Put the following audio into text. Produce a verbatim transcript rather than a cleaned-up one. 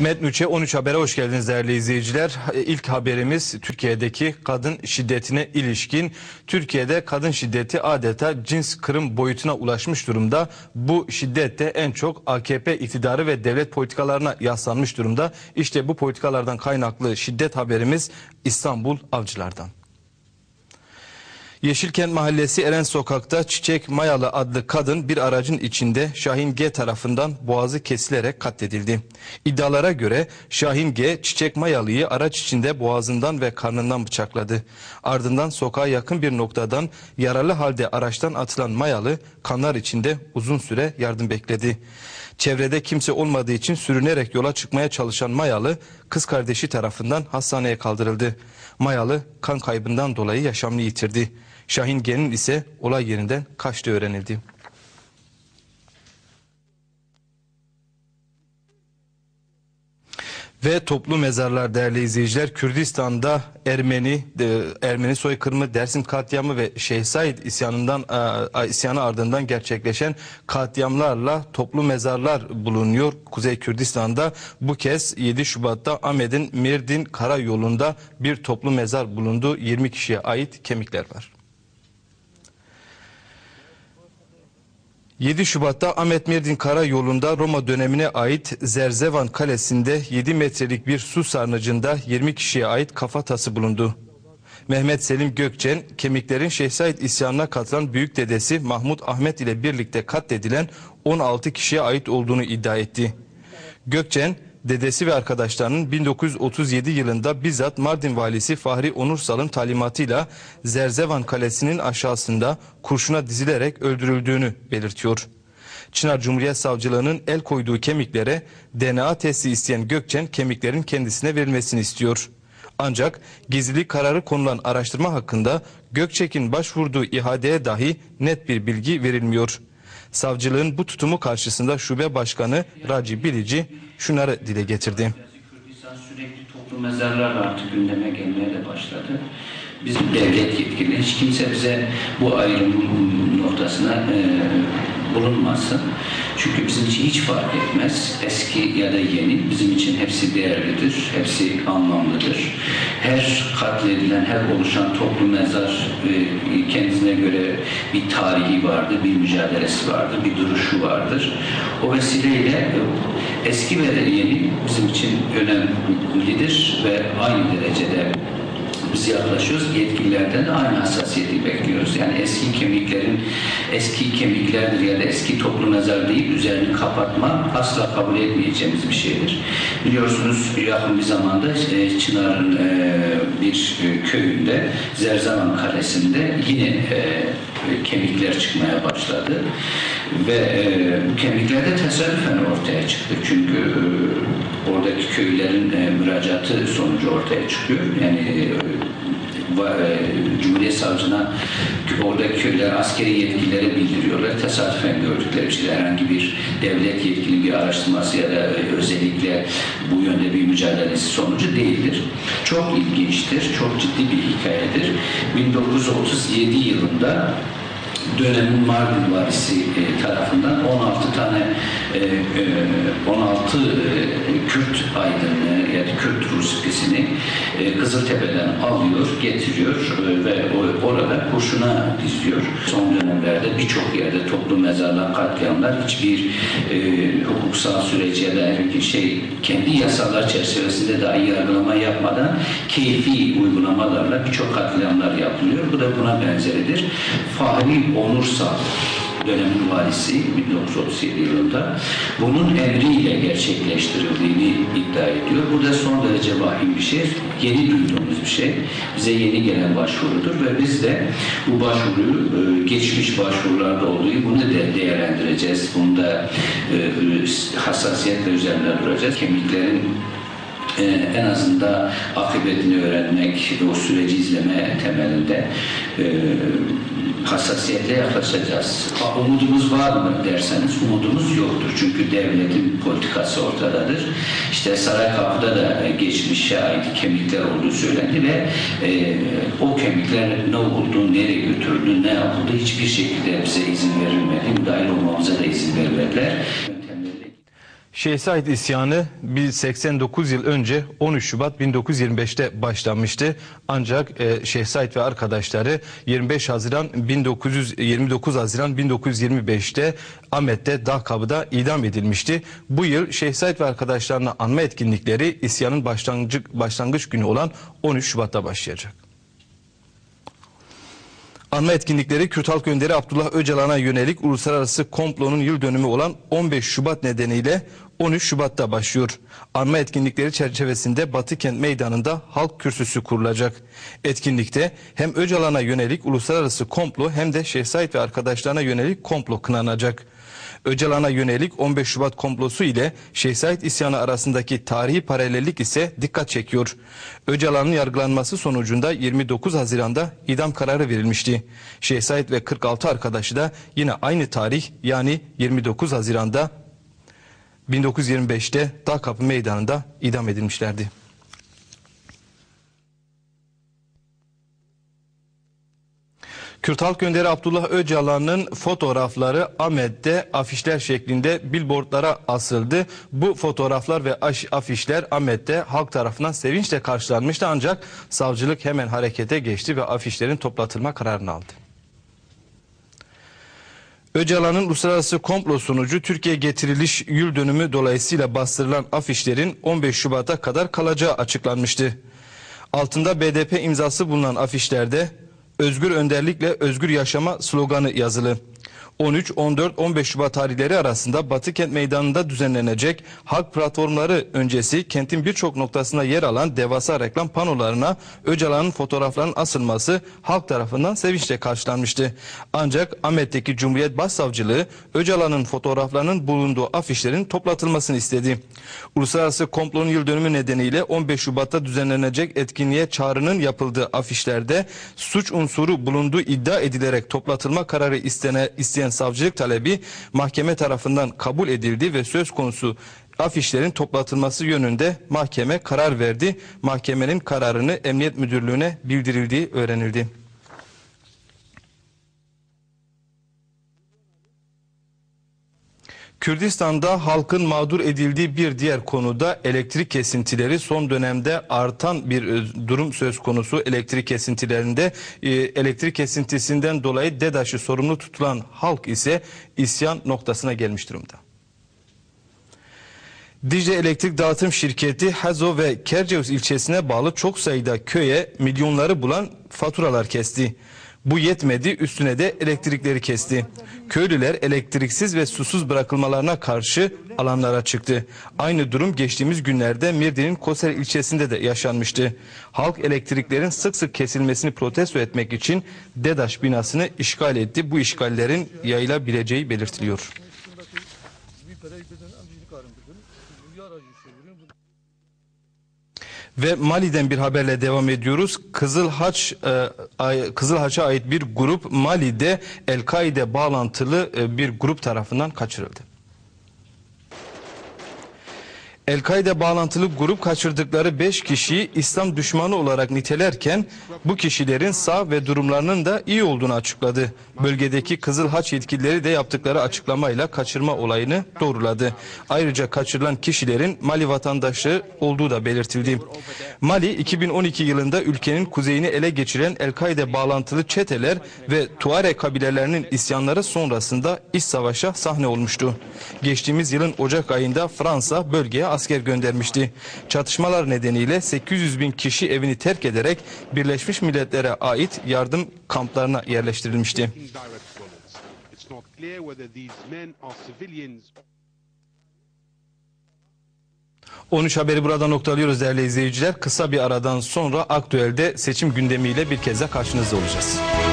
Metnüç'e on üç Haber'e hoş geldiniz değerli izleyiciler. İlk haberimiz Türkiye'deki kadın şiddetine ilişkin. Türkiye'de kadın şiddeti adeta cins kırım boyutuna ulaşmış durumda. Bu şiddet de en çok A K P iktidarı ve devlet politikalarına yaslanmış durumda. İşte bu politikalardan kaynaklı şiddet haberimiz İstanbul Avcılar'dan. Yeşilkent Mahallesi Eren Sokak'ta Çiçek Mayalı adlı kadın bir aracın içinde Şahin G tarafından boğazı kesilerek katledildi. İddialara göre Şahin G Çiçek Mayalı'yı araç içinde boğazından ve karnından bıçakladı. Ardından sokağa yakın bir noktadan yaralı halde araçtan atılan Mayalı kanlar içinde uzun süre yardım bekledi. Çevrede kimse olmadığı için sürünerek yola çıkmaya çalışan Mayalı kız kardeşi tarafından hastaneye kaldırıldı. Mayalı kan kaybından dolayı yaşamını yitirdi. Şahin G'nin ise olay yerinden kaçtığı öğrenildi. Ve toplu mezarlar değerli izleyiciler, Kürdistan'da Ermeni e, Ermeni soykırımı, Dersim katliamı ve Şeyh Said isyanından e, isyanı ardından gerçekleşen katliamlarla toplu mezarlar bulunuyor Kuzey Kürdistan'da. Bu kez yedi Şubat'ta Ahmet'in Mirdin Karayolu'nda bir toplu mezar bulundu. yirmi kişiye ait kemikler var. yedi Şubat'ta Ahmet Mirdin Karayolu'nda Roma dönemine ait Zerzevan Kalesi'nde yedi metrelik bir su sarnıcında yirmi kişiye ait kafatası bulundu. Mehmet Selim Gökçen, kemiklerin Şeyh Said isyanına katılan büyük dedesi Mahmut Ahmet ile birlikte katledilen on altı kişiye ait olduğunu iddia etti. Gökçen, dedesi ve arkadaşlarının bin dokuz yüz otuz yedi yılında bizzat Mardin valisi Fahri Onursal'ın talimatıyla Zerzevan Kalesi'nin aşağısında kurşuna dizilerek öldürüldüğünü belirtiyor. Çınar Cumhuriyet Savcılığı'nın el koyduğu kemiklere D N A testi isteyen Gökçen kemiklerin kendisine verilmesini istiyor. Ancak gizlilik kararı konulan araştırma hakkında Gökçek'in başvurduğu ihadeye dahi net bir bilgi verilmiyor. Savcılığın bu tutumu karşısında Şube Başkanı Raci Bilici şunları dile getirdi. Kürdistan sürekli toplu mezarlar artık gündeme gelmeye de başladı. Bizim devlet yetkili, hiç kimse bize bu ayrım noktasına e, bulunmasın. Çünkü bizim için hiç fark etmez. Eski ya da yeni bizim için hepsi değerlidir, hepsi anlamlıdır. Her katledilen, her oluşan toplu mezar e, kendisine göre bir tarihi vardır, bir mücadelesi vardır, bir duruşu vardır. O vesileyle e, eski ve yeni bizim için önemlidir ve aynı derecede biz yaklaşıyoruz. Yetkililerden de aynı hassasiyeti bekliyoruz. Yani eski kemiklerin eski kemiklerdir ya da eski toplu mezar deyip üzerini kapatma asla kabul etmeyeceğimiz bir şeydir. Biliyorsunuz yakın bir zamanda Çınar'ın bir köyünde Zerzevan Kalesi'nde yine kemikler çıkmaya başladı. Ve bu kemikler de tesadüfen ortaya çıktı. Çünkü oradaki köylerin müracaatı sonucu ortaya çıkıyor. Yani Cumhuriyet Savcına oradaki köyler askeri yetkililere bildiriyorlar. Tesadüfen gördükleri bir şey. Herhangi bir devlet yetkili bir araştırması ya da özellikle bu yönde bir mücadelesi sonucu değildir. Çok ilginçtir. Çok ciddi bir hikayedir. bin dokuz yüz otuz yedi yılında dönemin Mardin valisi e, tarafından on altı tane e, e, on altı e, Kürt aydını ya da Kürt Ruskisini e, Kızıltepe'den alıyor, getiriyor e, ve o, orada kurşuna diziyor. Son dönemlerde birçok yerde toplu mezarlar, katliamlar hiçbir e, hukuksal süreci ya da herhangi şey kendi yasalar çerçevesinde dahi yargılama yapmadan keyfi uygulamalarla birçok katliamlar yapılıyor. Bu da buna benzeridir. Fahri Onursal dönemin valisi bin dokuz yüz otuz yedi yılında bunun emriyle gerçekleştirildiğini iddia ediyor. Bu da son derece vahim bir şey. Yeni duyduğumuz bir şey. Bize yeni gelen başvurudur ve biz de bu başvuruyu geçmiş başvurularda olduğu gibi bunu da değerlendireceğiz. Bunu da hassasiyetle üzerinde duracağız. Kemiklerin Ee, en azından akıbetini öğrenmek, o süreci izleme temelinde e, hassasiyetle yaklaşacağız. Umudumuz var mı derseniz umudumuz yoktur. Çünkü devletin politikası ortadadır. İşte Saraykapı'da da geçmişe ait kemikler olduğu söylendi ve e, o kemikler ne oldu, nereye götürüldü, ne yapıldı hiçbir şekilde bize izin verilmedi. Müdahil olmamıza da izin vermediler. Şeyh Said isyanı seksen dokuz yıl önce on üç Şubat bin dokuz yüz yirmi beş'te başlanmıştı. Ancak e, Şeyh Said ve arkadaşları yirmi beş Haziran bin dokuz yüz yirmi dokuz Haziran bin dokuz yüz yirmi beş'te Ahmet'te Dağkapı'da idam edilmişti. Bu yıl Şeyh Said ve arkadaşlarına anma etkinlikleri isyanın başlangıç, başlangıç günü olan on üç Şubat'ta başlayacak. Anma etkinlikleri Kürt Halk Önderi Abdullah Öcalan'a yönelik uluslararası komplonun yıl dönümü olan on beş Şubat nedeniyle on üç Şubat'ta başlıyor. Anma etkinlikleri çerçevesinde Batıkent Meydanı'nda halk kürsüsü kurulacak. Etkinlikte hem Öcalan'a yönelik uluslararası komplo hem de Şeyh Said ve arkadaşlarına yönelik komplo kınanacak. Öcalan'a yönelik on beş Şubat komplosu ile Şeyh Said isyanı arasındaki tarihi paralellik ise dikkat çekiyor. Öcalan'ın yargılanması sonucunda yirmi dokuz Haziran'da idam kararı verilmişti. Şeyh Said ve kırk altı arkadaşı da yine aynı tarih yani yirmi dokuz Haziran'da bin dokuz yüz yirmi beş'te Dağkapı Meydanı'nda idam edilmişlerdi. Kürt Halk Önderi Abdullah Öcalan'ın fotoğrafları Ahmet'te afişler şeklinde billboardlara asıldı. Bu fotoğraflar ve afişler Ahmet'te halk tarafından sevinçle karşılanmıştı, ancak savcılık hemen harekete geçti ve afişlerin toplatılma kararını aldı. Öcalan'ın uluslararası komplo sonucu Türkiye getiriliş yıl dönümü dolayısıyla bastırılan afişlerin on beş Şubat'a kadar kalacağı açıklanmıştı. Altında B D P imzası bulunan afişlerde "Özgür önderlikle özgür yaşama" sloganı yazılı. on üç, on dört, on beş Şubat tarihleri arasında Batıkent Meydanı'nda düzenlenecek halk platformları öncesi kentin birçok noktasında yer alan devasa reklam panolarına Öcalan'ın fotoğraflarının asılması halk tarafından sevinçle karşılanmıştı. Ancak Ahmet'teki Cumhuriyet Başsavcılığı Öcalan'ın fotoğraflarının bulunduğu afişlerin toplatılmasını istedi. Uluslararası komplonun yıl dönümü nedeniyle on beş Şubat'ta düzenlenecek etkinliğe çağrının yapıldığı afişlerde suç unsuru bulunduğu iddia edilerek toplatılma kararı istene, isteyen savcılık talebi mahkeme tarafından kabul edildi ve söz konusu afişlerin toplatılması yönünde mahkeme karar verdi. Mahkemenin kararını Emniyet Müdürlüğü'ne bildirildiği öğrenildi. Kürdistan'da halkın mağdur edildiği bir diğer konuda elektrik kesintileri. Son dönemde artan bir durum söz konusu elektrik kesintilerinde. Elektrik kesintisinden dolayı DEDAŞ'ı sorumlu tutulan halk ise isyan noktasına gelmiş durumda. Dicle Elektrik Dağıtım Şirketi Hazo ve Kerceus ilçesine bağlı çok sayıda köye milyonları bulan faturalar kesti. Bu yetmedi, üstüne de elektrikleri kesti. Köylüler elektriksiz ve susuz bırakılmalarına karşı alanlara çıktı. Aynı durum geçtiğimiz günlerde Mirdin'in Koser ilçesinde de yaşanmıştı. Halk elektriklerin sık sık kesilmesini protesto etmek için DEDAŞ binasını işgal etti. Bu işgallerin yayılabileceği belirtiliyor. Ve Mali'den bir haberle devam ediyoruz. Kızılhaç e, Kızılhaç'a ait bir grup Mali'de El-Kaide bağlantılı e, bir grup tarafından kaçırıldı. El-Kaide bağlantılı grup kaçırdıkları beş kişiyi İslam düşmanı olarak nitelerken bu kişilerin sağ ve durumlarının da iyi olduğunu açıkladı. Bölgedeki Kızılhaç yetkilileri de yaptıkları açıklamayla kaçırma olayını doğruladı. Ayrıca kaçırılan kişilerin Mali vatandaşı olduğu da belirtildi. Mali iki bin on iki yılında ülkenin kuzeyini ele geçiren El-Kaide bağlantılı çeteler ve Tuareg kabilelerinin isyanları sonrasında iç savaşa sahne olmuştu. Geçtiğimiz yılın Ocak ayında Fransa bölgeye asker göndermişti. Çatışmalar nedeniyle sekiz yüz bin kişi evini terk ederek Birleşmiş Milletler'e ait yardım kamplarına yerleştirilmişti. on üç haberi burada noktalıyoruz değerli izleyiciler. Kısa bir aradan sonra Aktüel'de seçim gündemiyle bir kez daha karşınızda olacağız.